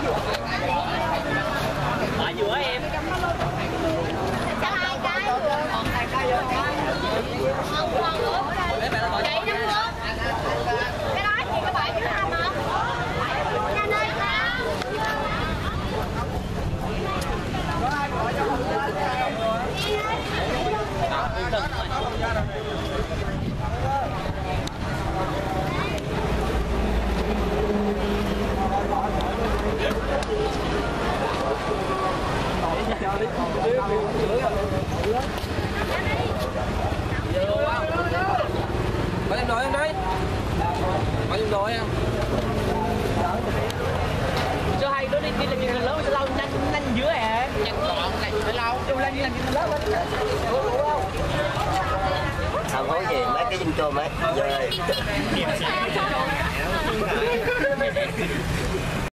Ở giữa em. Cho 2 cái. Còn 2 cái vô. Không còn nữa. Vậy 5 nước. Cái đó chị có 7 chứ không hả? Nhanh ơi. Có em đói em đấy. Có em đói em. Cho hay nó đi làm gì lớn sẽ lâu nhanh giữa à. Nhanh gọn này phải lâu. Đâu lên làm gì lớn lên. Không có gì mấy cái chim chôm ấy. Rồi.